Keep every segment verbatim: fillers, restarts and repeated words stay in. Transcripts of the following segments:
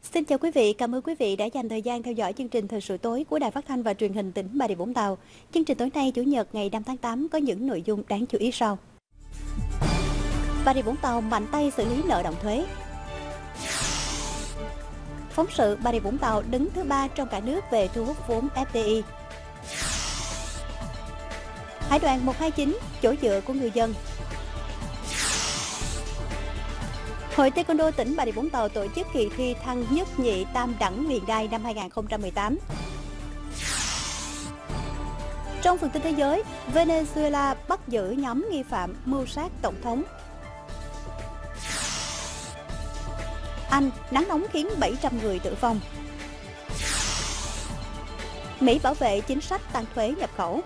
Xin chào quý vị, cảm ơn quý vị đã dành thời gian theo dõi chương trình Thời sự tối của Đài Phát thanh và Truyền hình tỉnh Bà Rịa Vũng Tàu. Chương trình tối nay Chủ nhật ngày năm tháng tám có những nội dung đáng chú ý sau. Bà Rịa Vũng Tàu mạnh tay xử lý nợ động thuế. Phóng sự Bà Rịa Vũng Tàu đứng thứ ba trong cả nước về thu hút vốn ép đê i. Hải đoàn một hai chín, chỗ dựa của người dân. Hội Taekwondo tỉnh Bà Rịa Vũng Tàu tổ chức kỳ thi thăng nhất nhị tam đẳng huyền đai năm hai nghìn không trăm mười tám. Trong phần tin thế giới, Venezuela bắt giữ nhóm nghi phạm mưu sát tổng thống. Anh, nắng nóng khiến bảy trăm người tử vong. Mỹ bảo vệ chính sách tăng thuế nhập khẩu.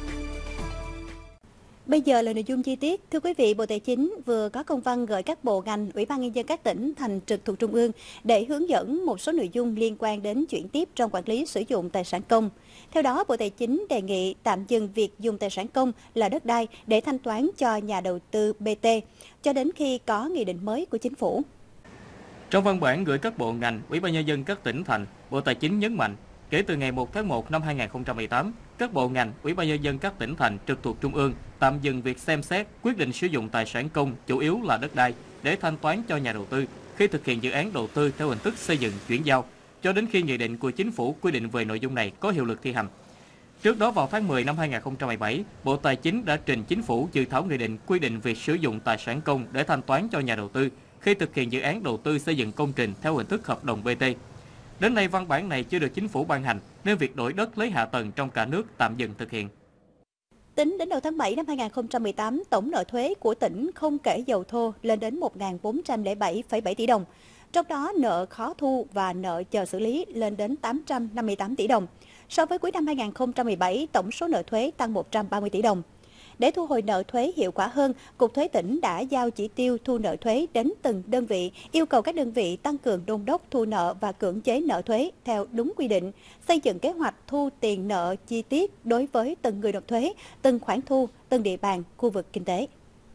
Bây giờ là nội dung chi tiết. Thưa quý vị, Bộ Tài chính vừa có công văn gửi các bộ ngành, Ủy ban Nhân dân các tỉnh, thành trực thuộc Trung ương để hướng dẫn một số nội dung liên quan đến chuyển tiếp trong quản lý sử dụng tài sản công. Theo đó, Bộ Tài chính đề nghị tạm dừng việc dùng tài sản công là đất đai để thanh toán cho nhà đầu tư bê tê, cho đến khi có nghị định mới của Chính phủ. Trong văn bản gửi các bộ ngành, Ủy ban Nhân dân các tỉnh, thành, Bộ Tài chính nhấn mạnh, kể từ ngày một tháng một năm hai nghìn không trăm mười tám, các bộ ngành, Ủy ban Nhân dân các tỉnh, thành trực thuộc Trung ương tạm dừng việc xem xét quyết định sử dụng tài sản công chủ yếu là đất đai để thanh toán cho nhà đầu tư khi thực hiện dự án đầu tư theo hình thức xây dựng chuyển giao, cho đến khi nghị định của Chính phủ quy định về nội dung này có hiệu lực thi hành. Trước đó vào tháng mười năm hai nghìn không trăm mười bảy, Bộ Tài chính đã trình Chính phủ dự thảo nghị định quy định việc sử dụng tài sản công để thanh toán cho nhà đầu tư khi thực hiện dự án đầu tư xây dựng công trình theo hình thức hợp đồng bê tê. Đến nay, văn bản này chưa được Chính phủ ban hành, nên việc đổi đất lấy hạ tầng trong cả nước tạm dừng thực hiện. Tính đến đầu tháng bảy năm hai nghìn không trăm mười tám, tổng nợ thuế của tỉnh không kể dầu thô lên đến một nghìn bốn trăm lẻ bảy phẩy bảy tỷ đồng. Trong đó, nợ khó thu và nợ chờ xử lý lên đến tám trăm năm mươi tám tỷ đồng. So với cuối năm hai nghìn không trăm mười bảy, tổng số nợ thuế tăng một trăm ba mươi tỷ đồng. Để thu hồi nợ thuế hiệu quả hơn, Cục Thuế tỉnh đã giao chỉ tiêu thu nợ thuế đến từng đơn vị, yêu cầu các đơn vị tăng cường đôn đốc thu nợ và cưỡng chế nợ thuế theo đúng quy định, xây dựng kế hoạch thu tiền nợ chi tiết đối với từng người nộp thuế, từng khoản thu, từng địa bàn, khu vực kinh tế.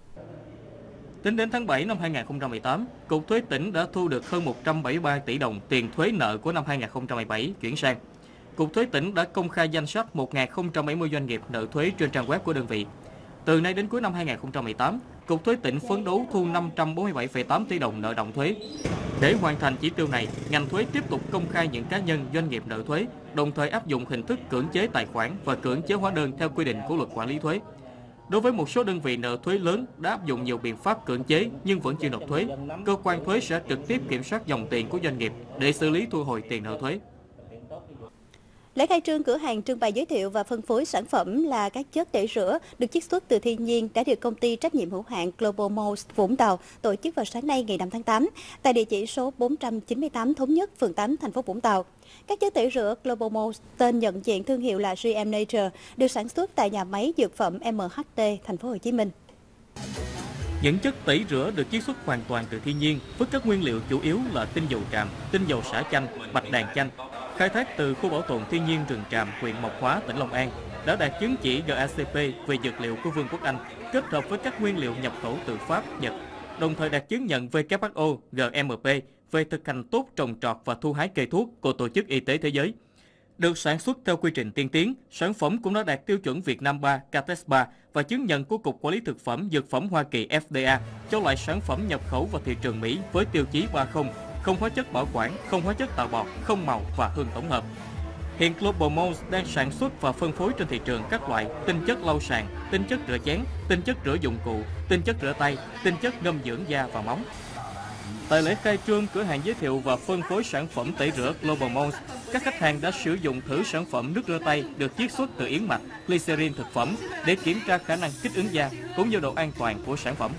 Tính đến tháng bảy năm hai nghìn không trăm mười tám, Cục Thuế tỉnh đã thu được hơn một trăm bảy mươi ba tỷ đồng tiền thuế nợ của năm hai nghìn không trăm mười bảy chuyển sang. Cục Thuế tỉnh đã công khai danh sách một nghìn không trăm bảy mươi doanh nghiệp nợ thuế trên trang web của đơn vị. Từ nay đến cuối năm hai nghìn không trăm mười tám, Cục Thuế tỉnh phấn đấu thu năm trăm bốn mươi bảy phẩy tám tỷ đồng nợ động thuế. Để hoàn thành chỉ tiêu này, ngành thuế tiếp tục công khai những cá nhân doanh nghiệp nợ thuế, đồng thời áp dụng hình thức cưỡng chế tài khoản và cưỡng chế hóa đơn theo quy định của Luật Quản lý thuế. Đối với một số đơn vị nợ thuế lớn đã áp dụng nhiều biện pháp cưỡng chế nhưng vẫn chưa nộp thuế, cơ quan thuế sẽ trực tiếp kiểm soát dòng tiền của doanh nghiệp để xử lý thu hồi tiền nợ thuế. Lễ khai trương cửa hàng trưng bày giới thiệu và phân phối sản phẩm là các chất tẩy rửa được chiết xuất từ thiên nhiên đã được công ty trách nhiệm hữu hạn Global Malls Vũng Tàu tổ chức vào sáng nay ngày năm tháng tám tại địa chỉ số bốn trăm chín mươi tám Thống Nhất, phường tám, thành phố Vũng Tàu. Các chất tẩy rửa Global Malls tên nhận diện thương hiệu là giê em Nature được sản xuất tại nhà máy dược phẩm em hát tê, thành phố Hồ Chí Minh. Những chất tẩy rửa được chiết xuất hoàn toàn từ thiên nhiên với các nguyên liệu chủ yếu là tinh dầu tràm, tinh dầu xả chanh, bạch đàn chanh, khai thác từ khu bảo tồn thiên nhiên rừng Tràm, huyện Mộc Hóa, tỉnh Long An, đã đạt chứng chỉ giê a xê pê về dược liệu của Vương quốc Anh, kết hợp với các nguyên liệu nhập khẩu từ Pháp, Nhật, đồng thời đạt chứng nhận vê kép hát o, giê em pê về thực hành tốt trồng trọt và thu hái cây thuốc của Tổ chức Y tế Thế giới. Được sản xuất theo quy trình tiên tiến, sản phẩm cũng đã đạt tiêu chuẩn Việt Nam ba, ca tê ét ba và chứng nhận của Cục Quản lý Thực phẩm Dược phẩm Hoa Kỳ ép đê a cho loại sản phẩm nhập khẩu vào thị trường Mỹ với tiêu chí ba không, không hóa chất bảo quản, không hóa chất tạo bọt, không màu và hương tổng hợp. Hiện Global Malls đang sản xuất và phân phối trên thị trường các loại tinh chất lau sàn, tinh chất rửa chén, tinh chất rửa dụng cụ, tinh chất rửa tay, tinh chất ngâm dưỡng da và móng. Tại lễ khai trương cửa hàng giới thiệu và phân phối sản phẩm tẩy rửa Global Malls, các khách hàng đã sử dụng thử sản phẩm nước rửa tay được chiết xuất từ yến mạch, glycerin thực phẩm để kiểm tra khả năng kích ứng da cũng như độ an toàn của sản phẩm.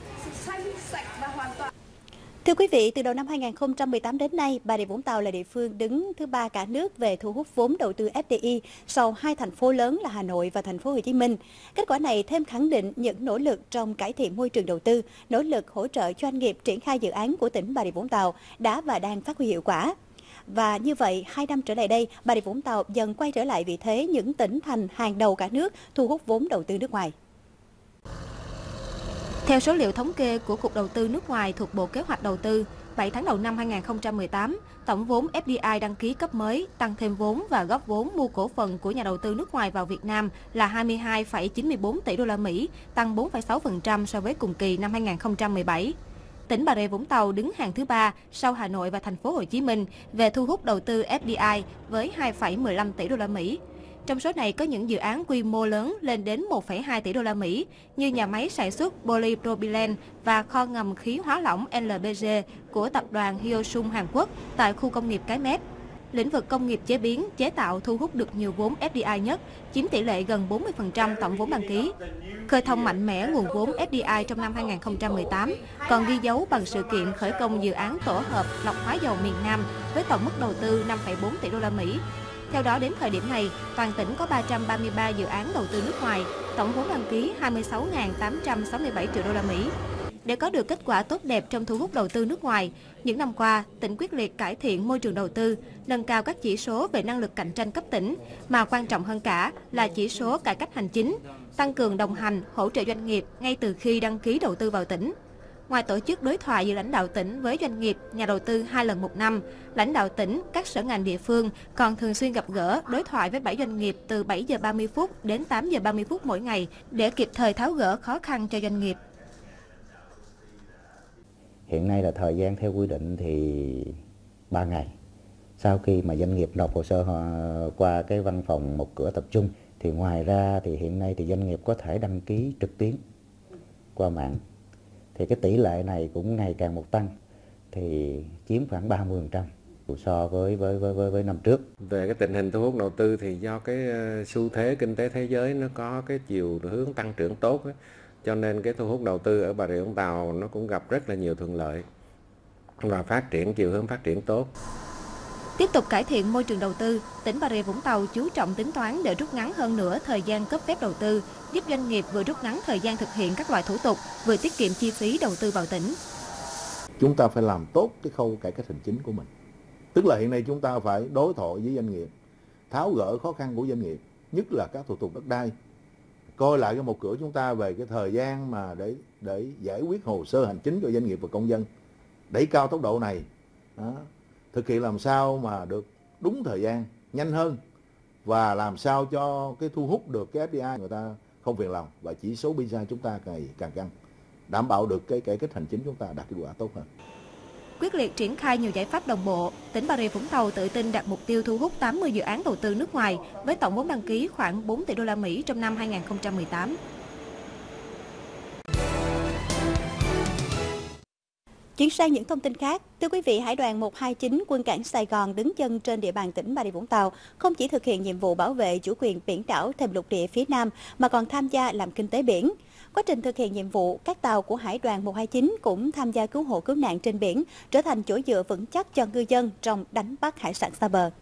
Thưa quý vị, từ đầu năm hai nghìn không trăm mười tám đến nay, Bà Rịa Vũng Tàu là địa phương đứng thứ ba cả nước về thu hút vốn đầu tư ép đê i sau hai thành phố lớn là Hà Nội và thành phố Hồ Chí Minh. Kết quả này thêm khẳng định những nỗ lực trong cải thiện môi trường đầu tư, nỗ lực hỗ trợ doanh nghiệp triển khai dự án của tỉnh Bà Rịa Vũng Tàu đã và đang phát huy hiệu quả. Và như vậy, hai năm trở lại đây, Bà Rịa Vũng Tàu dần quay trở lại vị thế những tỉnh thành hàng đầu cả nước thu hút vốn đầu tư nước ngoài. Theo số liệu thống kê của Cục Đầu tư nước ngoài thuộc Bộ Kế hoạch Đầu tư, bảy tháng đầu năm hai nghìn không trăm mười tám, tổng vốn ép đê i đăng ký cấp mới, tăng thêm vốn và góp vốn mua cổ phần của nhà đầu tư nước ngoài vào Việt Nam là hai mươi hai phẩy chín mươi tư tỷ đô la Mỹ, tăng bốn phẩy sáu phần trăm so với cùng kỳ năm hai nghìn không trăm mười bảy. Tỉnh Bà Rịa Vũng Tàu đứng hàng thứ ba sau Hà Nội và thành phố Hồ Chí Minh về thu hút đầu tư ép đê i với hai phẩy mười lăm tỷ đô la Mỹ. Trong số này có những dự án quy mô lớn lên đến một phẩy hai tỷ đô la Mỹ như nhà máy sản xuất polypropylene và kho ngầm khí hóa lỏng lờ pê giê của tập đoàn Hyosung Hàn Quốc tại khu công nghiệp Cái Mép. Lĩnh vực công nghiệp chế biến, chế tạo thu hút được nhiều vốn ép đê i nhất, chiếm tỷ lệ gần bốn mươi phần trăm tổng vốn đăng ký. Khơi thông mạnh mẽ nguồn vốn ép đê i trong năm hai nghìn không trăm mười tám còn ghi dấu bằng sự kiện khởi công dự án tổ hợp lọc hóa dầu miền Nam với tổng mức đầu tư năm phẩy bốn tỷ đô la Mỹ. Theo đó, đến thời điểm này, toàn tỉnh có ba trăm ba mươi ba dự án đầu tư nước ngoài, tổng vốn đăng ký hai mươi sáu nghìn tám trăm sáu mươi bảy triệu đô la Mỹ. Để có được kết quả tốt đẹp trong thu hút đầu tư nước ngoài, những năm qua, tỉnh quyết liệt cải thiện môi trường đầu tư, nâng cao các chỉ số về năng lực cạnh tranh cấp tỉnh, mà quan trọng hơn cả là chỉ số cải cách hành chính, tăng cường đồng hành, hỗ trợ doanh nghiệp ngay từ khi đăng ký đầu tư vào tỉnh. Ngoài tổ chức đối thoại giữa lãnh đạo tỉnh với doanh nghiệp, nhà đầu tư hai lần một năm, lãnh đạo tỉnh, các sở ngành địa phương còn thường xuyên gặp gỡ, đối thoại với bảy doanh nghiệp từ bảy giờ ba mươi phút đến tám giờ ba mươi phút mỗi ngày để kịp thời tháo gỡ khó khăn cho doanh nghiệp. Hiện nay là thời gian theo quy định thì ba ngày. Sau khi mà doanh nghiệp nộp hồ sơ qua cái văn phòng một cửa tập trung thì ngoài ra thì hiện nay thì doanh nghiệp có thể đăng ký trực tuyến qua mạng. Thì cái tỷ lệ này cũng ngày càng một tăng, thì chiếm khoảng ba mươi phần trăm so với với với với, với năm trước. Về cái tình hình thu hút đầu tư thì do cái xu thế kinh tế thế giới nó có cái chiều hướng tăng trưởng tốt ấy, cho nên cái thu hút đầu tư ở Bà Rịa Vũng Tàu nó cũng gặp rất là nhiều thuận lợi và phát triển chiều hướng phát triển tốt. Tiếp tục cải thiện môi trường đầu tư, tỉnh Bà Rịa Vũng Tàu chú trọng tính toán để rút ngắn hơn nữa thời gian cấp phép đầu tư, giúp doanh nghiệp vừa rút ngắn thời gian thực hiện các loại thủ tục, vừa tiết kiệm chi phí đầu tư vào tỉnh. Chúng ta phải làm tốt cái khâu cải cách hành chính của mình. Tức là hiện nay chúng ta phải đối thoại với doanh nghiệp, tháo gỡ khó khăn của doanh nghiệp, nhất là các thủ tục đất đai. Coi lại cái một cửa chúng ta về cái thời gian mà để để giải quyết hồ sơ hành chính cho doanh nghiệp và công dân, đẩy cao tốc độ này. Đó. Thực hiện làm sao mà được đúng thời gian, nhanh hơn và làm sao cho cái thu hút được cái ép đê i người ta không phiền lòng và chỉ số pê i chúng ta ngày càng căng, đảm bảo được cái cải cách hành chính chúng ta đạt kết quả tốt hơn. Quyết liệt triển khai nhiều giải pháp đồng bộ, tỉnh Bà Rịa Vũng Tàu tự tin đạt mục tiêu thu hút tám mươi dự án đầu tư nước ngoài với tổng vốn đăng ký khoảng bốn tỷ đô la Mỹ trong năm hai nghìn không trăm mười tám. Chuyển sang những thông tin khác, thưa quý vị, Hải đoàn một hai chín Quân cảng Sài Gòn đứng chân trên địa bàn tỉnh Bà Rịa Vũng Tàu không chỉ thực hiện nhiệm vụ bảo vệ chủ quyền biển đảo thềm lục địa phía Nam mà còn tham gia làm kinh tế biển. Quá trình thực hiện nhiệm vụ, các tàu của Hải đoàn một hai chín cũng tham gia cứu hộ cứu nạn trên biển, trở thành chỗ dựa vững chắc cho ngư dân trong đánh bắt hải sản xa bờ.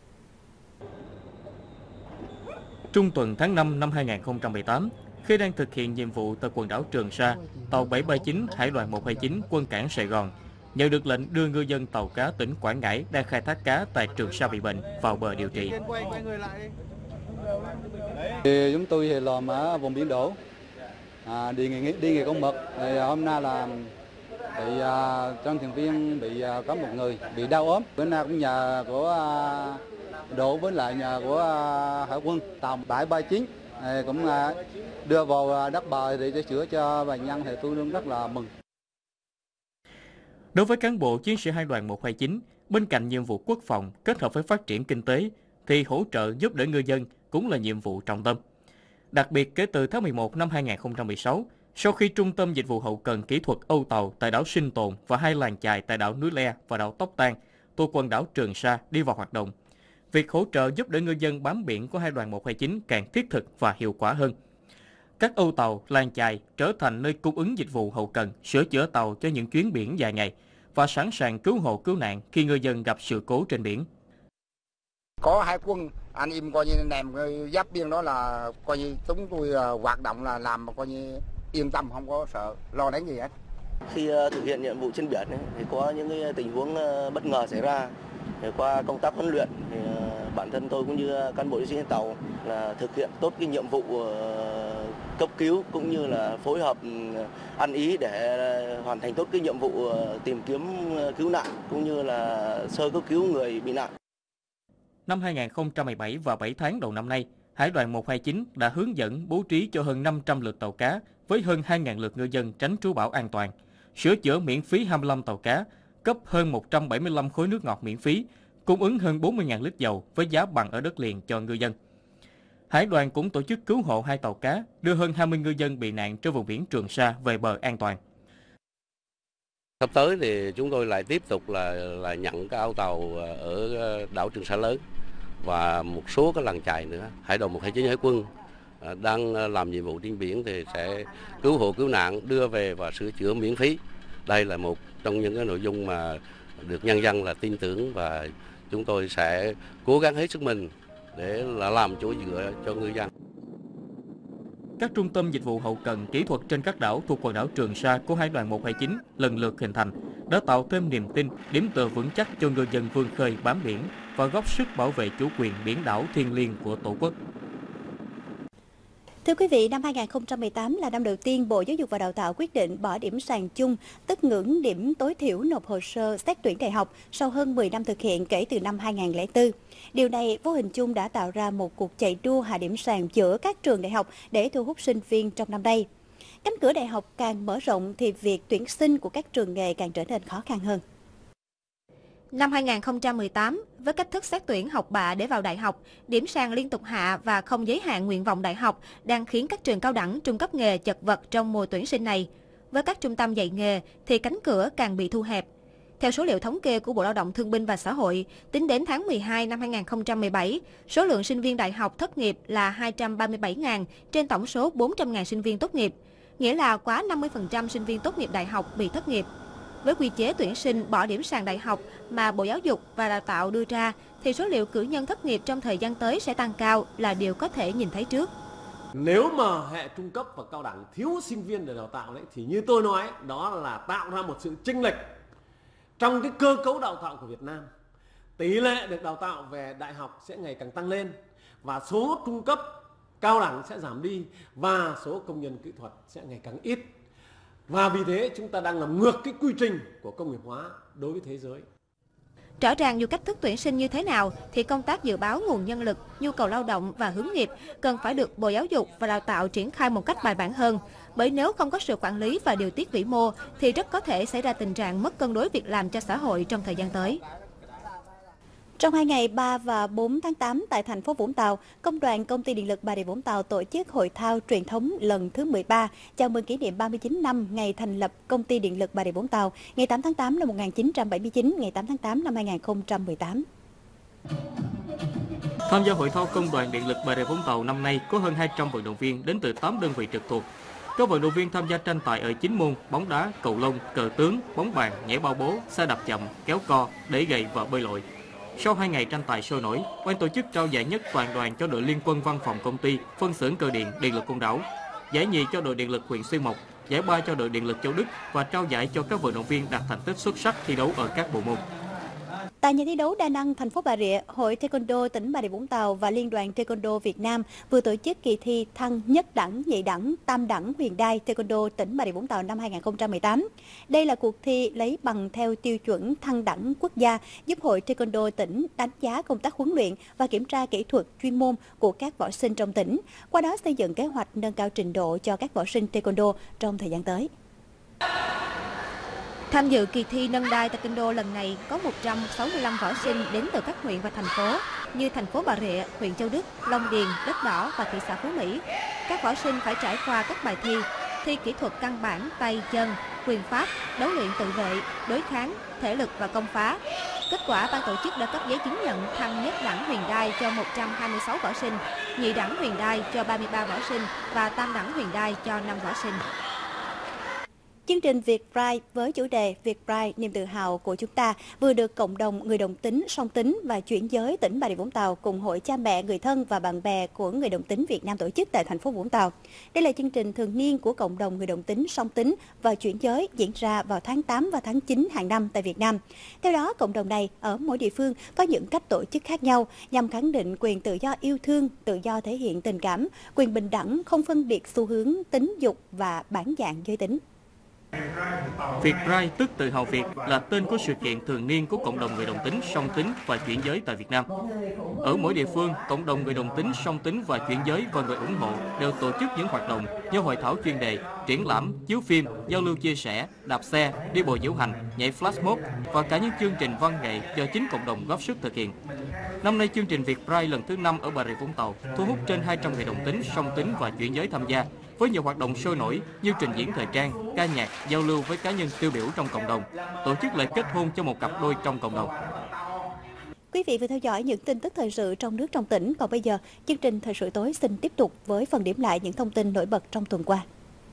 Trung tuần tháng năm năm hai nghìn không trăm mười tám, khi đang thực hiện nhiệm vụ tại quần đảo Trường Sa, tàu bảy ba chín Hải đoàn một hai chín Quân cảng Sài Gòn nhận được lệnh đưa ngư dân tàu cá tỉnh Quảng Ngãi đang khai thác cá tại Trường Sa bị bệnh vào bờ điều trị. Thì chúng tôi thì làm ở vùng biển đổ, à, đi nghề đi nghề con mực. Thì hôm nay là bị à, trong thuyền viên bị à, có một người bị đau ốm. Bữa nay cũng nhờ của à, đổ với lại nhờ của à, hải quân tàu bảy ba chín thì cũng à, đưa vào đất bờ để chữa cho bệnh nhân, thì tôi luôn rất là mừng. Đối với cán bộ chiến sĩ Hải đoàn một hai chín, bên cạnh nhiệm vụ quốc phòng kết hợp với phát triển kinh tế, thì hỗ trợ giúp đỡ ngư dân cũng là nhiệm vụ trọng tâm. Đặc biệt kể từ tháng mười một năm hai nghìn không trăm mười sáu, sau khi Trung tâm Dịch vụ Hậu cần Kỹ thuật Âu Tàu tại đảo Sinh Tồn và hai làng chài tại đảo Núi Le và đảo Tóc Tan thuộc quần đảo Trường Sa đi vào hoạt động, việc hỗ trợ giúp đỡ ngư dân bám biển của Hải đoàn một hai chín càng thiết thực và hiệu quả hơn. Các âu tàu, làng chài trở thành nơi cung ứng dịch vụ hậu cần, sửa chữa tàu cho những chuyến biển dài ngày và sẵn sàng cứu hộ cứu nạn khi ngư dân gặp sự cố trên biển. Có hải quân anh em coi như nèm giáp biên đó là coi như chúng tôi hoạt động là làm mà coi như yên tâm, không có sợ lo lắng gì hết. Khi thực hiện nhiệm vụ trên biển thì có những cái tình huống bất ngờ xảy ra. Thì qua công tác huấn luyện thì bản thân tôi cũng như cán bộ chiến sĩ tàu là thực hiện tốt cái nhiệm vụ cấp cứu cũng như là phối hợp ăn ý để hoàn thành tốt cái nhiệm vụ tìm kiếm cứu nạn cũng như là sơ cấp cứu người bị nạn. Năm hai nghìn không trăm mười bảy và bảy tháng đầu năm nay, Hải đoàn một hai chín đã hướng dẫn bố trí cho hơn năm trăm lượt tàu cá với hơn hai nghìn lượt ngư dân tránh trú bão an toàn, sửa chữa miễn phí hai mươi lăm tàu cá, cấp hơn một trăm bảy mươi lăm khối nước ngọt miễn phí, cung ứng hơn bốn mươi nghìn lít dầu với giá bằng ở đất liền cho ngư dân. Hải đoàn cũng tổ chức cứu hộ hai tàu cá, đưa hơn hai mươi ngư dân bị nạn trên vùng biển Trường Sa về bờ an toàn. Sắp tới thì chúng tôi lại tiếp tục là là nhận cái áo tàu ở đảo Trường Sa lớn và một số cái làng chài nữa. Hải đoàn một hai chín Hải quân đang làm nhiệm vụ trên biển thì sẽ cứu hộ cứu nạn, đưa về và sửa chữa miễn phí. Đây là một trong những cái nội dung mà được nhân dân là tin tưởng và chúng tôi sẽ cố gắng hết sức mình để là làm chỗ dựa cho ngư dân. Các trung tâm dịch vụ hậu cần kỹ thuật trên các đảo thuộc quần đảo Trường Sa của Hải đoàn một hai chín lần lượt hình thành đã tạo thêm niềm tin, điểm tựa vững chắc cho ngư dân vươn khơi bám biển và góp sức bảo vệ chủ quyền biển đảo thiêng liêng của Tổ quốc. Thưa quý vị, năm hai nghìn không trăm mười tám là năm đầu tiên Bộ Giáo dục và Đào tạo quyết định bỏ điểm sàn chung, tức ngưỡng điểm tối thiểu nộp hồ sơ xét tuyển đại học sau hơn mười năm thực hiện kể từ năm hai nghìn không trăm lẻ bốn. Điều này vô hình chung đã tạo ra một cuộc chạy đua hạ điểm sàn giữa các trường đại học để thu hút sinh viên trong năm nay. Cánh cửa đại học càng mở rộng thì việc tuyển sinh của các trường nghề càng trở nên khó khăn hơn. Năm hai nghìn không trăm mười tám, với cách thức xét tuyển học bạ để vào đại học, điểm sàn liên tục hạ và không giới hạn nguyện vọng đại học đang khiến các trường cao đẳng, trung cấp nghề chật vật trong mùa tuyển sinh này. Với các trung tâm dạy nghề thì cánh cửa càng bị thu hẹp. Theo số liệu thống kê của Bộ Lao động Thương binh và Xã hội, tính đến tháng mười hai năm hai nghìn không trăm mười bảy, số lượng sinh viên đại học thất nghiệp là hai trăm ba mươi bảy nghìn trên tổng số bốn trăm nghìn sinh viên tốt nghiệp, nghĩa là quá năm mươi phần trăm sinh viên tốt nghiệp đại học bị thất nghiệp. Với quy chế tuyển sinh bỏ điểm sàn đại học mà Bộ Giáo dục và Đào tạo đưa ra, thì số liệu cử nhân thất nghiệp trong thời gian tới sẽ tăng cao là điều có thể nhìn thấy trước. Nếu mà hệ trung cấp và cao đẳng thiếu sinh viên để đào tạo đấy, thì như tôi nói, đó là tạo ra một sự chênh lệch trong cái cơ cấu đào tạo của Việt Nam. Tỷ lệ được đào tạo về đại học sẽ ngày càng tăng lên và số trung cấp cao đẳng sẽ giảm đi và số công nhân kỹ thuật sẽ ngày càng ít. Và vì thế chúng ta đang làm ngược cái quy trình của công nghiệp hóa đối với thế giới. Rõ ràng dù cách thức tuyển sinh như thế nào thì công tác dự báo nguồn nhân lực, nhu cầu lao động và hướng nghiệp cần phải được Bộ Giáo dục và Đào tạo triển khai một cách bài bản hơn. Bởi nếu không có sự quản lý và điều tiết vĩ mô thì rất có thể xảy ra tình trạng mất cân đối việc làm cho xã hội trong thời gian tới. Trong hai ngày ba và bốn tháng tám tại thành phố Vũng Tàu, Công đoàn Công ty Điện lực Bà Rịa Vũng Tàu tổ chức hội thao truyền thống lần thứ mười ba chào mừng kỷ niệm ba mươi chín năm ngày thành lập Công ty Điện lực Bà Rịa Vũng Tàu, ngày tám tháng tám năm một nghìn chín trăm bảy mươi chín, ngày tám tháng tám năm hai nghìn không trăm mười tám. Tham gia hội thao Công đoàn Điện lực Bà Rịa Vũng Tàu năm nay có hơn hai trăm vận động viên đến từ tám đơn vị trực thuộc. Các vận động viên tham gia tranh tài ở chín môn bóng đá, cầu lông, cờ tướng, bóng bàn, nhảy bao bố, xe đạp chậm, kéo co, đẩy gậy và bơi lội. Sau hai ngày tranh tài sôi nổi, ban tổ chức trao giải nhất toàn đoàn cho đội liên quân văn phòng công ty, phân xưởng cơ điện Điện lực Côn Đảo, giải nhì cho đội Điện lực huyện Xuyên Mộc, giải ba cho đội Điện lực Châu Đức và trao giải cho các vận động viên đạt thành tích xuất sắc thi đấu ở các bộ môn. Tại nhà thi đấu đa năng thành phố Bà Rịa, Hội Taekwondo tỉnh Bà Rịa Vũng Tàu và Liên đoàn Taekwondo Việt Nam vừa tổ chức kỳ thi thăng nhất đẳng, nhị đẳng, tam đẳng huyền đai Taekwondo tỉnh Bà Rịa Vũng Tàu năm hai nghìn không trăm mười tám. Đây là cuộc thi lấy bằng theo tiêu chuẩn thăng đẳng quốc gia, giúp Hội Taekwondo tỉnh đánh giá công tác huấn luyện và kiểm tra kỹ thuật chuyên môn của các võ sinh trong tỉnh, qua đó xây dựng kế hoạch nâng cao trình độ cho các võ sinh Taekwondo trong thời gian tới. Tham dự kỳ thi nâng đai Taekwondo lần này có một trăm sáu mươi lăm võ sinh đến từ các huyện và thành phố như thành phố Bà Rịa, huyện Châu Đức, Long Điền, Đất Đỏ và thị xã Phú Mỹ. Các võ sinh phải trải qua các bài thi, thi kỹ thuật căn bản, tay, chân, quyền pháp, đấu luyện tự vệ, đối kháng, thể lực và công phá. Kết quả ban tổ chức đã cấp giấy chứng nhận thăng nhất đẳng huyền đai cho một trăm hai mươi sáu võ sinh, nhị đẳng huyền đai cho ba mươi ba võ sinh và tam đẳng huyền đai cho năm võ sinh. Chương trình Việt Pride với chủ đề Việt Pride niềm tự hào của chúng ta vừa được cộng đồng người đồng tính, song tính và chuyển giới tỉnh Bà Rịa Vũng Tàu cùng hội cha mẹ, người thân và bạn bè của người đồng tính Việt Nam tổ chức tại thành phố Vũng Tàu. Đây là chương trình thường niên của cộng đồng người đồng tính, song tính và chuyển giới diễn ra vào tháng tám và tháng chín hàng năm tại Việt Nam. Theo đó, cộng đồng này ở mỗi địa phương có những cách tổ chức khác nhau nhằm khẳng định quyền tự do yêu thương, tự do thể hiện tình cảm, quyền bình đẳng, không phân biệt xu hướng, tính dục và bản dạng giới tính. Việt Pride tức tự hào Việt là tên của sự kiện thường niên của cộng đồng người đồng tính, song tính và chuyển giới tại Việt Nam. Ở mỗi địa phương, cộng đồng người đồng tính, song tính và chuyển giới và người ủng hộ đều tổ chức những hoạt động như hội thảo chuyên đề, triển lãm, chiếu phim, giao lưu chia sẻ, đạp xe, đi bộ diễu hành, nhảy flash mob và cả những chương trình văn nghệ do chính cộng đồng góp sức thực hiện. Năm nay, chương trình Việt Pride lần thứ năm ở Bà Rịa Vũng Tàu thu hút trên hai trăm người đồng tính, song tính và chuyển giới tham gia, với nhiều hoạt động sôi nổi như trình diễn thời trang, ca nhạc, giao lưu với cá nhân tiêu biểu trong cộng đồng, tổ chức lễ kết hôn cho một cặp đôi trong cộng đồng. Quý vị vừa theo dõi những tin tức thời sự trong nước trong tỉnh. Còn bây giờ, chương trình Thời sự tối xin tiếp tục với phần điểm lại những thông tin nổi bật trong tuần qua.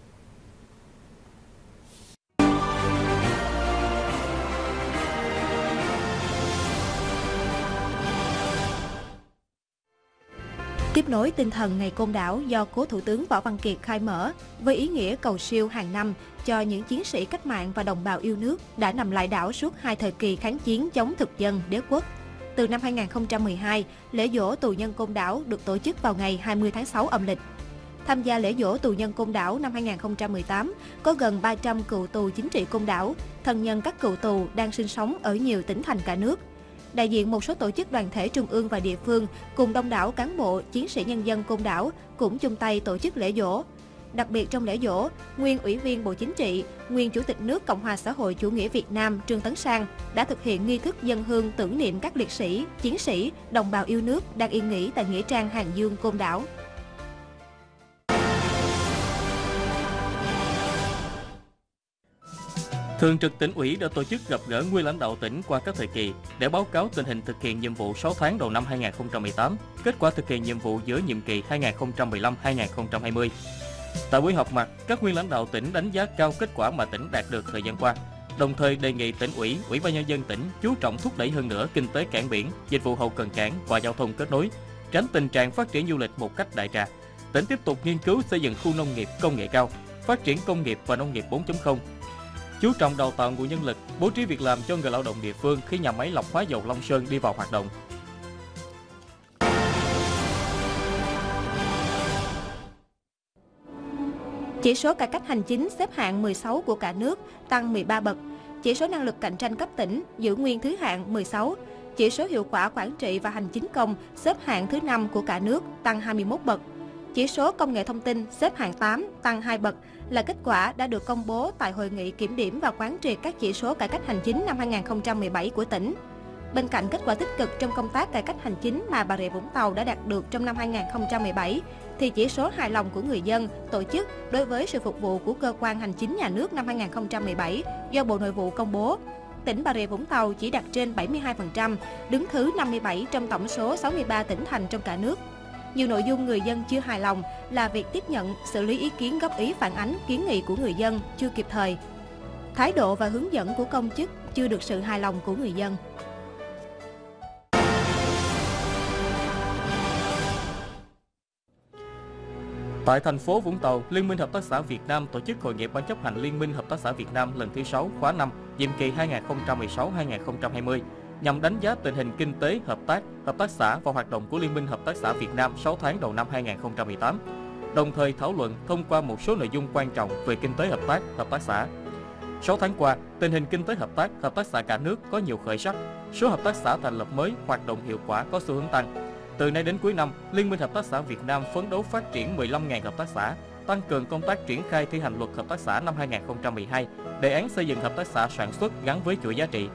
Tiếp nối tinh thần Ngày Côn Đảo do cố Thủ tướng Võ Văn Kiệt khai mở với ý nghĩa cầu siêu hàng năm cho những chiến sĩ cách mạng và đồng bào yêu nước đã nằm lại đảo suốt hai thời kỳ kháng chiến chống thực dân đế quốc. Từ năm hai nghìn không trăm mười hai, lễ giỗ tù nhân Côn Đảo được tổ chức vào ngày hai mươi tháng sáu âm lịch. Tham gia lễ giỗ tù nhân Côn Đảo năm hai nghìn không trăm mười tám, có gần ba trăm cựu tù chính trị Côn Đảo, thân nhân các cựu tù đang sinh sống ở nhiều tỉnh thành cả nước. Đại diện một số tổ chức đoàn thể trung ương và địa phương cùng đông đảo cán bộ, chiến sĩ nhân dân Côn Đảo cũng chung tay tổ chức lễ giỗ. Đặc biệt trong lễ giỗ, nguyên Ủy viên Bộ Chính trị, nguyên Chủ tịch nước Cộng hòa xã hội chủ nghĩa Việt Nam Trương Tấn Sang đã thực hiện nghi thức dâng hương tưởng niệm các liệt sĩ, chiến sĩ, đồng bào yêu nước đang yên nghỉ tại nghĩa trang Hàng Dương, Côn Đảo. Thường trực Tỉnh ủy đã tổ chức gặp gỡ nguyên lãnh đạo tỉnh qua các thời kỳ để báo cáo tình hình thực hiện nhiệm vụ sáu tháng đầu năm hai nghìn không trăm mười tám, kết quả thực hiện nhiệm vụ giữa nhiệm kỳ hai nghìn không trăm mười lăm đến hai nghìn không trăm hai mươi. Tại buổi họp mặt, các nguyên lãnh đạo tỉnh đánh giá cao kết quả mà tỉnh đạt được thời gian qua, đồng thời đề nghị Tỉnh ủy, Ủy ban nhân dân tỉnh chú trọng thúc đẩy hơn nữa kinh tế cảng biển, dịch vụ hậu cần cảng và giao thông kết nối, tránh tình trạng phát triển du lịch một cách đại trà. Tỉnh tiếp tục nghiên cứu xây dựng khu nông nghiệp công nghệ cao, phát triển công nghiệp và nông nghiệp bốn chấm không. Chú trọng đào tạo nguồn nhân lực, bố trí việc làm cho người lao động địa phương khi nhà máy lọc hóa dầu Long Sơn đi vào hoạt động. Chỉ số cải cách hành chính xếp hạng mười sáu của cả nước, tăng mười ba bậc. Chỉ số năng lực cạnh tranh cấp tỉnh giữ nguyên thứ hạng mười sáu. Chỉ số hiệu quả quản trị và hành chính công xếp hạng thứ năm của cả nước, tăng hai mươi mốt bậc. Chỉ số công nghệ thông tin xếp hạng tám, tăng hai bậc, là kết quả đã được công bố tại Hội nghị kiểm điểm và quán triệt các chỉ số cải cách hành chính năm hai nghìn không trăm mười bảy của tỉnh. Bên cạnh kết quả tích cực trong công tác cải cách hành chính mà Bà Rịa Vũng Tàu đã đạt được trong năm hai nghìn không trăm mười bảy, thì chỉ số hài lòng của người dân, tổ chức đối với sự phục vụ của cơ quan hành chính nhà nước năm hai nghìn không trăm mười bảy do Bộ Nội vụ công bố, tỉnh Bà Rịa Vũng Tàu chỉ đạt trên bảy mươi hai phần trăm, đứng thứ năm mươi bảy trong tổng số sáu mươi ba tỉnh thành trong cả nước. Nhiều nội dung người dân chưa hài lòng là việc tiếp nhận, xử lý ý kiến góp ý phản ánh, kiến nghị của người dân chưa kịp thời. Thái độ và hướng dẫn của công chức chưa được sự hài lòng của người dân. Tại thành phố Vũng Tàu, Liên minh Hợp tác xã Việt Nam tổ chức hội nghị ban chấp hành Liên minh Hợp tác xã Việt Nam lần thứ sáu khóa năm, nhiệm kỳ hai nghìn không trăm mười sáu đến hai nghìn không trăm hai mươi, nhằm đánh giá tình hình kinh tế, hợp tác, hợp tác xã và hoạt động của Liên minh Hợp tác xã Việt Nam sáu tháng đầu năm hai nghìn không trăm mười tám, đồng thời thảo luận thông qua một số nội dung quan trọng về kinh tế hợp tác, hợp tác xã. sáu tháng qua, tình hình kinh tế hợp tác, hợp tác xã cả nước có nhiều khởi sắc, số hợp tác xã thành lập mới, hoạt động hiệu quả có xu hướng tăng. Từ nay đến cuối năm, Liên minh Hợp tác xã Việt Nam phấn đấu phát triển mười lăm nghìn hợp tác xã, tăng cường công tác triển khai thi hành luật hợp tác xã năm hai nghìn không trăm mười hai, đề án xây dựng hợp tác xã sản xuất gắn với chuỗi giá trị.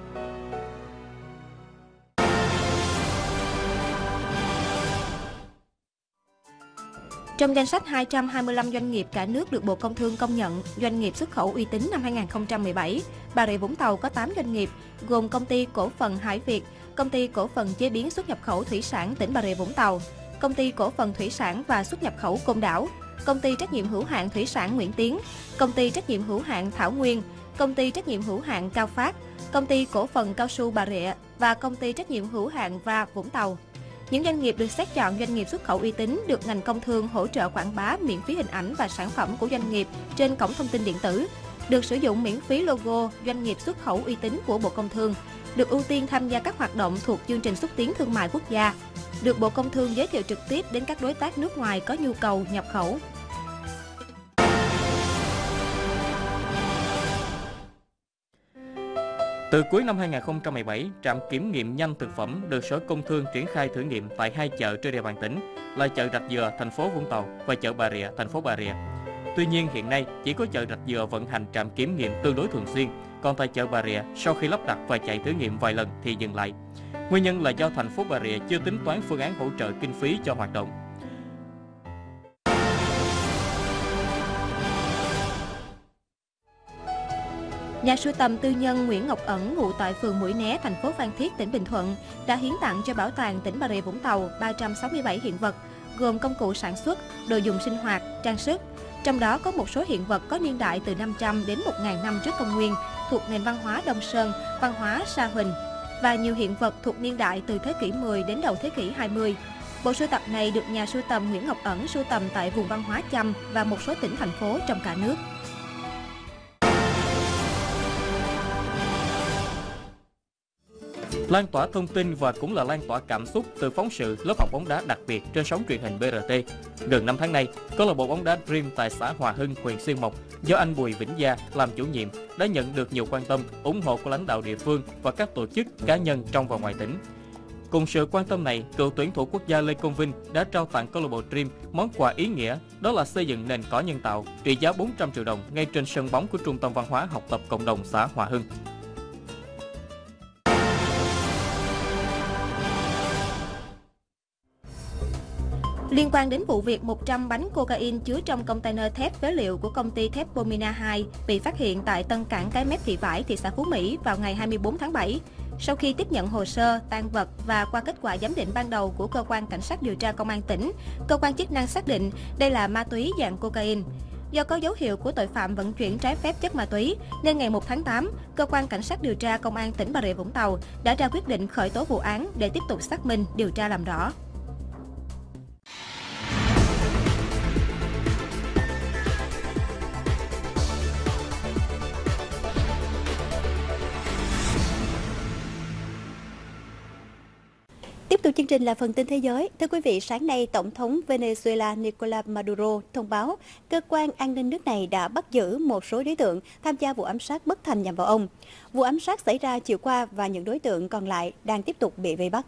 Trong danh sách hai trăm hai mươi lăm doanh nghiệp cả nước được Bộ Công Thương công nhận doanh nghiệp xuất khẩu uy tín năm hai nghìn không trăm mười bảy, Bà Rịa Vũng Tàu có tám doanh nghiệp, gồm Công ty Cổ phần Hải Việt, Công ty Cổ phần Chế biến xuất nhập khẩu Thủy sản tỉnh Bà Rịa Vũng Tàu, Công ty Cổ phần Thủy sản và xuất nhập khẩu Côn Đảo, Công ty trách nhiệm hữu hạn Thủy sản Nguyễn Tiến, Công ty trách nhiệm hữu hạn Thảo Nguyên, Công ty trách nhiệm hữu hạn Cao Phát, Công ty cổ phần cao su Bà Rịa và Công ty trách nhiệm hữu hạn va Vũng Tàu. Những doanh nghiệp được xét chọn doanh nghiệp xuất khẩu uy tín được ngành công thương hỗ trợ quảng bá miễn phí hình ảnh và sản phẩm của doanh nghiệp trên cổng thông tin điện tử, được sử dụng miễn phí logo doanh nghiệp xuất khẩu uy tín của Bộ Công Thương, được ưu tiên tham gia các hoạt động thuộc chương trình xúc tiến thương mại quốc gia, được Bộ Công Thương giới thiệu trực tiếp đến các đối tác nước ngoài có nhu cầu nhập khẩu. Từ cuối năm hai nghìn không trăm mười bảy, trạm kiểm nghiệm nhanh thực phẩm được Sở Công Thương triển khai thử nghiệm tại hai chợ trên địa bàn tỉnh là chợ Rạch Dừa, thành phố Vũng Tàu và chợ Bà Rịa, thành phố Bà Rịa. Tuy nhiên hiện nay chỉ có chợ Rạch Dừa vận hành trạm kiểm nghiệm tương đối thường xuyên, còn tại chợ Bà Rịa sau khi lắp đặt và chạy thử nghiệm vài lần thì dừng lại. Nguyên nhân là do thành phố Bà Rịa chưa tính toán phương án hỗ trợ kinh phí cho hoạt động. Nhà sưu tầm tư nhân Nguyễn Ngọc Ẩn, ngụ tại phường Mũi Né, thành phố Phan Thiết, tỉnh Bình Thuận, đã hiến tặng cho Bảo tàng tỉnh Bà Rịa Vũng Tàu ba trăm sáu mươi bảy hiện vật, gồm công cụ sản xuất, đồ dùng sinh hoạt, trang sức. Trong đó có một số hiện vật có niên đại từ năm trăm đến một nghìn năm trước công nguyên, thuộc nền văn hóa Đông Sơn, văn hóa Sa Huỳnh, và nhiều hiện vật thuộc niên đại từ thế kỷ mười đến đầu thế kỷ hai mươi. Bộ sưu tập này được nhà sưu tầm Nguyễn Ngọc Ẩn sưu tầm tại vùng văn hóa Chăm và một số tỉnh, thành phố trong cả nước. Lan tỏa thông tin và cũng là lan tỏa cảm xúc từ phóng sự lớp học bóng đá đặc biệt trên sóng truyền hình bê rờ tê. Gần năm tháng nay, câu lạc bộ bóng đá Dream tại xã Hòa Hưng, huyện Xuyên Mộc do anh Bùi Vĩnh Gia làm chủ nhiệm đã nhận được nhiều quan tâm, ủng hộ của lãnh đạo địa phương và các tổ chức cá nhân trong và ngoài tỉnh. Cùng sự quan tâm này, cựu tuyển thủ quốc gia Lê Công Vinh đã trao tặng câu lạc bộ Dream món quà ý nghĩa, đó là xây dựng nền cỏ nhân tạo trị giá bốn trăm triệu đồng ngay trên sân bóng của Trung tâm Văn hóa Học tập Cộng đồng xã Hòa Hưng. Liên quan đến vụ việc một trăm bánh cocaine chứa trong container thép phế liệu của công ty thép Pomina hai bị phát hiện tại Tân Cảng Cái Mép Thị Vải, thị xã Phú Mỹ vào ngày hai mươi tư tháng bảy. Sau khi tiếp nhận hồ sơ, tang vật và qua kết quả giám định ban đầu của cơ quan cảnh sát điều tra công an tỉnh, cơ quan chức năng xác định đây là ma túy dạng cocaine. Do có dấu hiệu của tội phạm vận chuyển trái phép chất ma túy, nên ngày một tháng tám, cơ quan cảnh sát điều tra công an tỉnh Bà Rịa Vũng Tàu đã ra quyết định khởi tố vụ án để tiếp tục xác minh, điều tra làm rõ. Tiếp tục chương trình là phần tin thế giới. Thưa quý vị, sáng nay, Tổng thống Venezuela Nicolás Maduro thông báo cơ quan an ninh nước này đã bắt giữ một số đối tượng tham gia vụ ám sát bất thành nhằm vào ông. Vụ ám sát xảy ra chiều qua và những đối tượng còn lại đang tiếp tục bị vây bắt.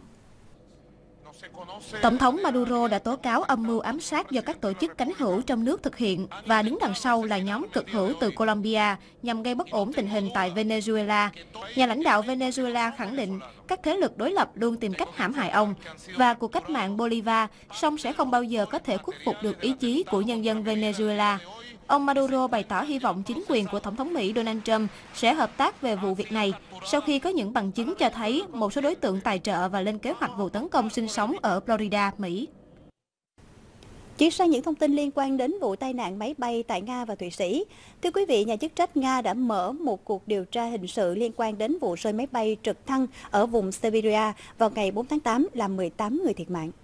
Tổng thống Maduro đã tố cáo âm mưu ám sát do các tổ chức cánh hữu trong nước thực hiện và đứng đằng sau là nhóm cực hữu từ Colombia nhằm gây bất ổn tình hình tại Venezuela. Nhà lãnh đạo Venezuela khẳng định các thế lực đối lập luôn tìm cách hãm hại ông và cuộc cách mạng Bolivar, song sẽ không bao giờ có thể khuất phục được ý chí của nhân dân Venezuela. Ông Maduro bày tỏ hy vọng chính quyền của Tổng thống Mỹ Donald Trump sẽ hợp tác về vụ việc này, sau khi có những bằng chứng cho thấy một số đối tượng tài trợ và lên kế hoạch vụ tấn công sinh sống ở Florida, Mỹ. Chuyển sang những thông tin liên quan đến vụ tai nạn máy bay tại Nga và Thụy Sĩ. Thưa quý vị, nhà chức trách Nga đã mở một cuộc điều tra hình sự liên quan đến vụ rơi máy bay trực thăng ở vùng Siberia vào ngày bốn tháng tám, làm mười tám người thiệt mạng.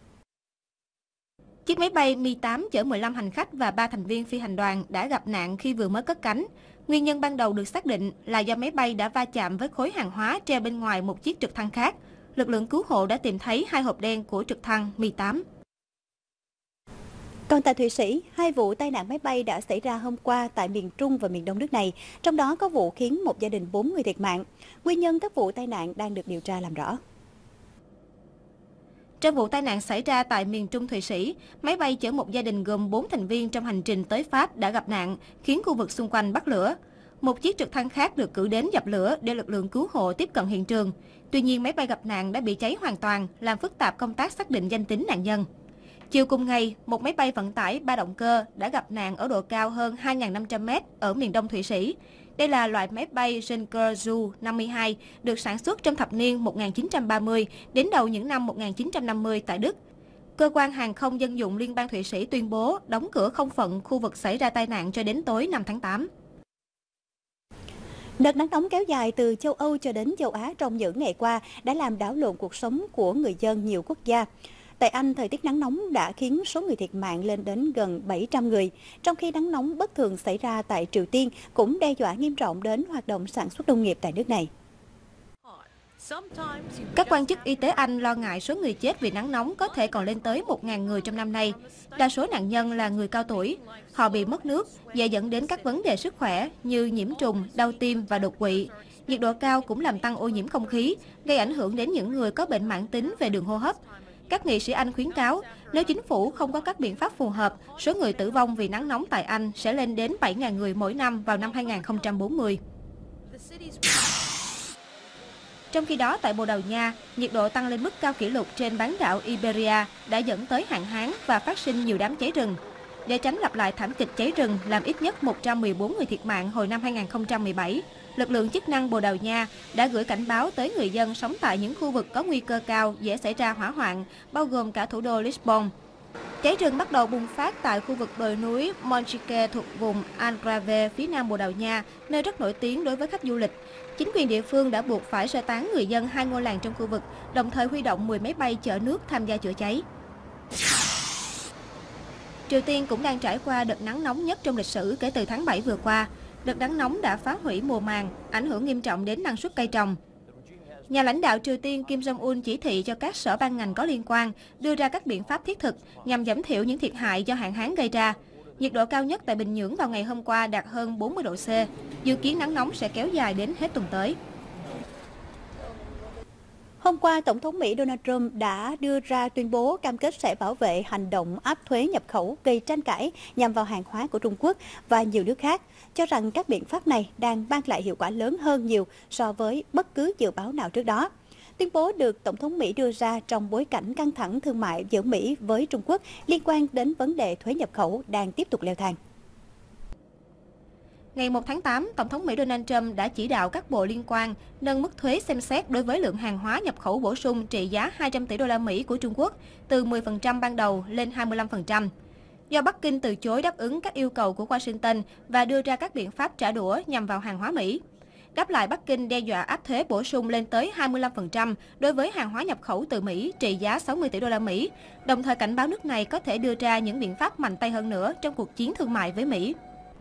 Chiếc máy bay Mi tám chở mười lăm hành khách và ba thành viên phi hành đoàn đã gặp nạn khi vừa mới cất cánh. Nguyên nhân ban đầu được xác định là do máy bay đã va chạm với khối hàng hóa treo bên ngoài một chiếc trực thăng khác. Lực lượng cứu hộ đã tìm thấy hai hộp đen của trực thăng Mi tám. Còn tại Thụy Sĩ, hai vụ tai nạn máy bay đã xảy ra hôm qua tại miền Trung và miền Đông nước này, trong đó có vụ khiến một gia đình bốn người thiệt mạng. Nguyên nhân các vụ tai nạn đang được điều tra làm rõ. Trong vụ tai nạn xảy ra tại miền Trung Thụy Sĩ, máy bay chở một gia đình gồm bốn thành viên trong hành trình tới Pháp đã gặp nạn, khiến khu vực xung quanh bắt lửa. Một chiếc trực thăng khác được cử đến dập lửa để lực lượng cứu hộ tiếp cận hiện trường. Tuy nhiên, máy bay gặp nạn đã bị cháy hoàn toàn, làm phức tạp công tác xác định danh tính nạn nhân. Chiều cùng ngày, một máy bay vận tải ba động cơ đã gặp nạn ở độ cao hơn hai nghìn năm trăm mét ở miền đông Thụy Sĩ. Đây là loại máy bay Schenker Ju năm mươi hai, được sản xuất trong thập niên một nghìn chín trăm ba mươi đến đầu những năm một nghìn chín trăm năm mươi tại Đức. Cơ quan Hàng không Dân dụng Liên bang Thụy Sĩ tuyên bố đóng cửa không phận khu vực xảy ra tai nạn cho đến tối năm tháng tám. Đợt nắng nóng kéo dài từ châu Âu cho đến châu Á trong những ngày qua đã làm đảo lộn cuộc sống của người dân nhiều quốc gia. Tại Anh, thời tiết nắng nóng đã khiến số người thiệt mạng lên đến gần bảy trăm người, trong khi nắng nóng bất thường xảy ra tại Triều Tiên cũng đe dọa nghiêm trọng đến hoạt động sản xuất nông nghiệp tại nước này. Các quan chức y tế Anh lo ngại số người chết vì nắng nóng có thể còn lên tới một nghìn người trong năm nay. Đa số nạn nhân là người cao tuổi. Họ bị mất nước, dễ dẫn đến các vấn đề sức khỏe như nhiễm trùng, đau tim và đột quỵ. Nhiệt độ cao cũng làm tăng ô nhiễm không khí, gây ảnh hưởng đến những người có bệnh mãn tính về đường hô hấp. Các nghị sĩ Anh khuyến cáo, nếu chính phủ không có các biện pháp phù hợp, số người tử vong vì nắng nóng tại Anh sẽ lên đến bảy nghìn người mỗi năm vào năm hai nghìn không trăm bốn mươi. Trong khi đó, tại Bồ Đào Nha, nhiệt độ tăng lên mức cao kỷ lục trên bán đảo Iberia đã dẫn tới hạn hán và phát sinh nhiều đám cháy rừng. Để tránh lặp lại thảm kịch cháy rừng làm ít nhất một trăm mười bốn người thiệt mạng hồi năm hai nghìn không trăm mười bảy, lực lượng chức năng Bồ Đào Nha đã gửi cảnh báo tới người dân sống tại những khu vực có nguy cơ cao dễ xảy ra hỏa hoạn, bao gồm cả thủ đô Lisbon. Cháy rừng bắt đầu bùng phát tại khu vực đồi núi Monchique thuộc vùng Algarve phía nam Bồ Đào Nha, nơi rất nổi tiếng đối với khách du lịch. Chính quyền địa phương đã buộc phải sơ tán người dân hai ngôi làng trong khu vực, đồng thời huy động mười máy bay chở nước tham gia chữa cháy. Triều Tiên cũng đang trải qua đợt nắng nóng nhất trong lịch sử kể từ tháng bảy vừa qua. Đợt nắng nóng đã phá hủy mùa màng, ảnh hưởng nghiêm trọng đến năng suất cây trồng. Nhà lãnh đạo Triều Tiên Kim Jong-un chỉ thị cho các sở ban ngành có liên quan đưa ra các biện pháp thiết thực nhằm giảm thiểu những thiệt hại do hạn hán gây ra. Nhiệt độ cao nhất tại Bình Nhưỡng vào ngày hôm qua đạt hơn bốn mươi độ C. Dự kiến nắng nóng sẽ kéo dài đến hết tuần tới. Hôm qua, Tổng thống Mỹ Donald Trump đã đưa ra tuyên bố cam kết sẽ bảo vệ hành động áp thuế nhập khẩu gây tranh cãi nhằm vào hàng hóa của Trung Quốc và nhiều nước khác, cho rằng các biện pháp này đang mang lại hiệu quả lớn hơn nhiều so với bất cứ dự báo nào trước đó. Tuyên bố được Tổng thống Mỹ đưa ra trong bối cảnh căng thẳng thương mại giữa Mỹ với Trung Quốc liên quan đến vấn đề thuế nhập khẩu đang tiếp tục leo thang. Ngày một tháng tám, Tổng thống Mỹ Donald Trump đã chỉ đạo các bộ liên quan nâng mức thuế xem xét đối với lượng hàng hóa nhập khẩu bổ sung trị giá hai trăm tỷ đô la Mỹ của Trung Quốc từ mười phần trăm ban đầu lên hai mươi lăm phần trăm. Do Bắc Kinh từ chối đáp ứng các yêu cầu của Washington và đưa ra các biện pháp trả đũa nhằm vào hàng hóa Mỹ. Đáp lại, Bắc Kinh đe dọa áp thuế bổ sung lên tới hai mươi lăm phần trăm đối với hàng hóa nhập khẩu từ Mỹ trị giá sáu mươi tỷ đô la Mỹ, đồng thời cảnh báo nước này có thể đưa ra những biện pháp mạnh tay hơn nữa trong cuộc chiến thương mại với Mỹ.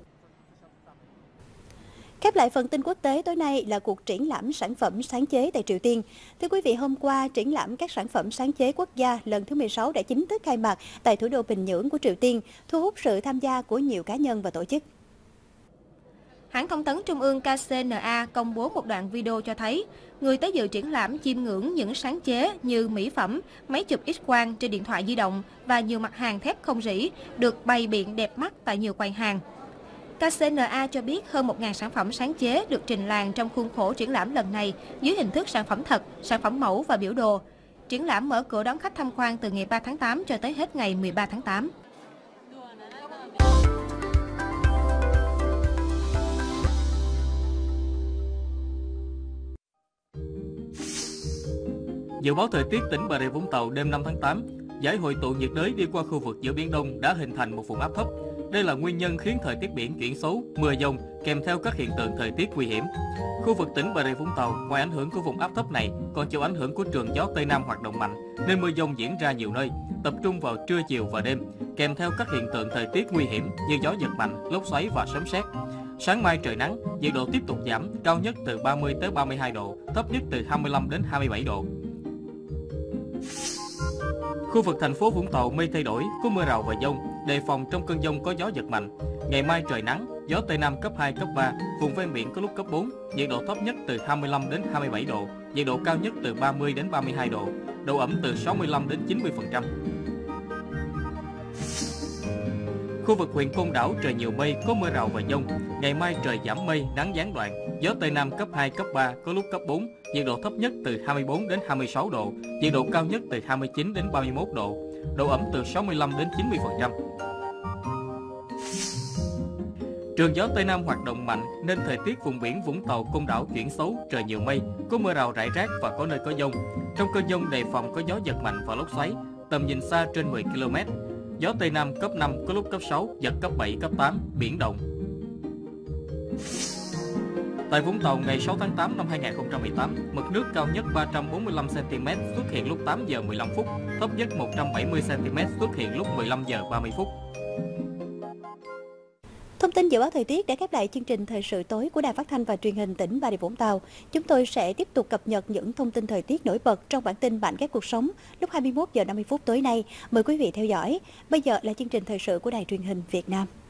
Khép lại phần tin quốc tế tối nay là cuộc triển lãm sản phẩm sáng chế tại Triều Tiên. Thưa quý vị, hôm qua, triển lãm các sản phẩm sáng chế quốc gia lần thứ mười sáu đã chính thức khai mạc tại thủ đô Bình Nhưỡng của Triều Tiên, thu hút sự tham gia của nhiều cá nhân và tổ chức. Hãng thông tấn Trung ương K C N A công bố một đoạn video cho thấy, người tới dự triển lãm chiêm ngưỡng những sáng chế như mỹ phẩm, máy chụp X-quang trên điện thoại di động và nhiều mặt hàng thép không rỉ được bày biện đẹp mắt tại nhiều quầy hàng. K C N A cho biết hơn một nghìn sản phẩm sáng chế được trình làng trong khuôn khổ triển lãm lần này dưới hình thức sản phẩm thật, sản phẩm mẫu và biểu đồ. Triển lãm mở cửa đón khách tham quan từ ngày ba tháng tám cho tới hết ngày mười ba tháng tám. Dự báo thời tiết tỉnh Bà Rịa Vũng Tàu đêm năm tháng tám, giải hội tụ nhiệt đới đi qua khu vực giữa Biển Đông đã hình thành một vùng áp thấp. Đây là nguyên nhân khiến thời tiết biển chuyển xấu, mưa dông kèm theo các hiện tượng thời tiết nguy hiểm. Khu vực tỉnh Bà Rịa Vũng Tàu ngoài ảnh hưởng của vùng áp thấp này còn chịu ảnh hưởng của trường gió Tây Nam hoạt động mạnh nên mưa dông diễn ra nhiều nơi, tập trung vào trưa chiều và đêm, kèm theo các hiện tượng thời tiết nguy hiểm như gió giật mạnh, lốc xoáy và sấm sét. Sáng mai trời nắng, nhiệt độ tiếp tục giảm, cao nhất từ ba mươi tới ba mươi hai độ, thấp nhất từ hai mươi lăm đến hai mươi bảy độ. Khu vực thành phố Vũng Tàu mây thay đổi, có mưa rào và dông, đề phòng trong cơn dông có gió giật mạnh. Ngày mai trời nắng, gió Tây Nam cấp hai, cấp ba, vùng ven biển có lúc cấp bốn, nhiệt độ thấp nhất từ hai mươi lăm đến hai mươi bảy độ, nhiệt độ cao nhất từ ba mươi đến ba mươi hai độ, độ ẩm từ sáu mươi lăm đến chín mươi phần trăm. Khu vực huyện Côn Đảo trời nhiều mây, có mưa rào và dông. Ngày mai trời giảm mây, nắng gián đoạn, gió Tây Nam cấp hai, cấp ba, có lúc cấp bốn, nhiệt độ thấp nhất từ hai mươi bốn đến hai mươi sáu độ, nhiệt độ cao nhất từ hai mươi chín đến ba mươi mốt độ, độ ẩm từ sáu mươi lăm đến chín mươi phần trăm. Trường gió Tây Nam hoạt động mạnh nên thời tiết vùng biển Vũng Tàu, Côn Đảo chuyển xấu, trời nhiều mây, có mưa rào rải rác và có nơi có dông. Trong cơn dông đề phòng có gió giật mạnh và lốc xoáy, tầm nhìn xa trên mười ki lô mét. Gió Tây Nam cấp năm, có lúc cấp sáu, giật cấp bảy, cấp tám, biển động. Tại Vũng Tàu ngày sáu tháng tám năm hai nghìn không trăm mười tám, mực nước cao nhất ba trăm bốn mươi lăm xăng ti mét xuất hiện lúc tám giờ mười lăm phút, thấp nhất một trăm bảy mươi xăng ti mét xuất hiện lúc mười lăm giờ ba mươi phút. Thông tin dự báo thời tiết đã khép lại chương trình thời sự tối của Đài Phát thanh và Truyền hình tỉnh Bà Rịa Vũng Tàu. Chúng tôi sẽ tiếp tục cập nhật những thông tin thời tiết nổi bật trong bản tin Bản ghép cuộc sống lúc hai mươi mốt giờ năm mươi phút tối nay. Mời quý vị theo dõi. Bây giờ là chương trình thời sự của Đài Truyền hình Việt Nam.